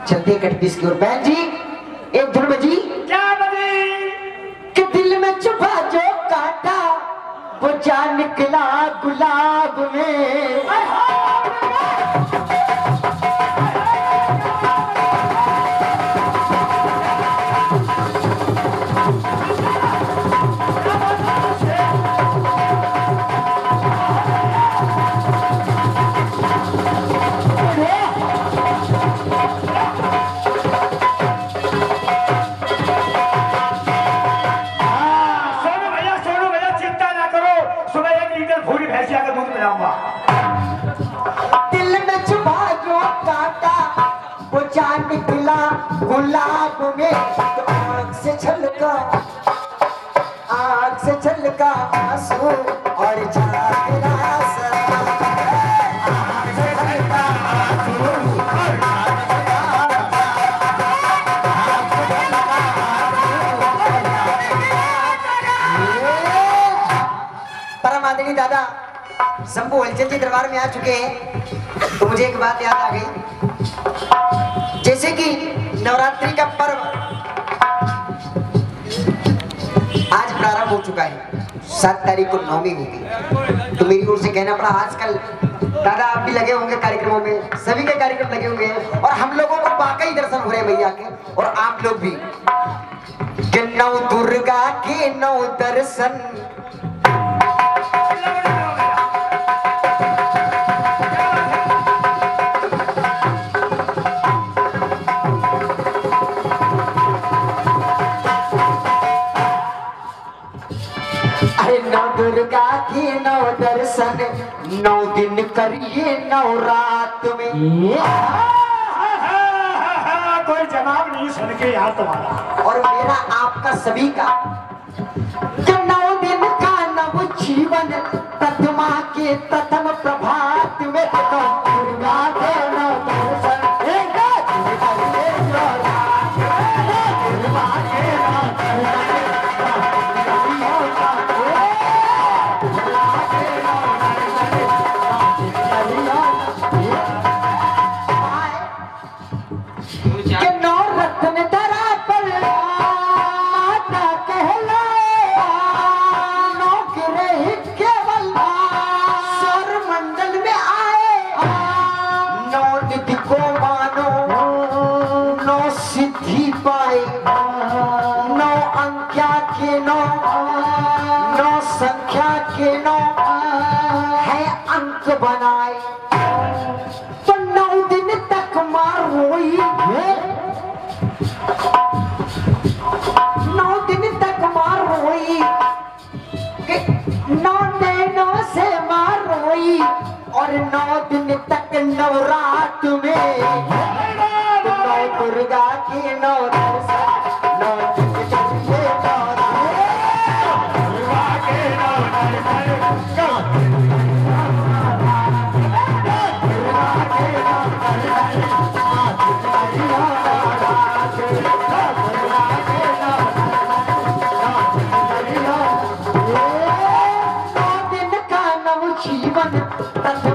चलते कटपीस की ओर। बहन जी एक धुन बजी। क्या बजी? कि दिल में छुपा जो काटा वो जा निकला गुलाब में। दिल में छुपा जो काटा वो जा निकला गुलाब में। तो आँख से छलका आंसू और जागरा समा। आँख से छलका आंसू और परम आदरणीय दादा शंभू हलचल जी दरबार में आ चुके हैं। तो मुझे एक बात याद आ गई, जैसे कि नवरात्रि का पर्व आज प्रारंभ हो चुका है, 7 तारीख को नवमी होगी। तो मेरी ओर से कहना पड़ा, आजकल दादा आप भी लगे होंगे कार्यक्रमों में, सभी के कार्यक्रम लगे होंगे और हम लोगों को वाकई दर्शन हो रहे हैं भैया के, और आप लोग भी। नव दुर्गा के 9 दर्शन दुर्गा के 9 दर्शन 9 दिन करिए 9 रात में। कोई जवाब नहीं सुन के यार तुम्हारा और मेरा आपका सभी का 9 दिन का नव जीवन तत्मा के ततम प्रभात में। दुर्गा के 9 दर्शन संख्या के 9 है अंक बनाए। तो 9 दिन तक मार रोई, 9 दिन तक मार रोई, 9 नैनों से मार रोई और 9 दिन तक नवरात में। तो 9 दुर्गा के 9 दर्शन 9 दिन जीवन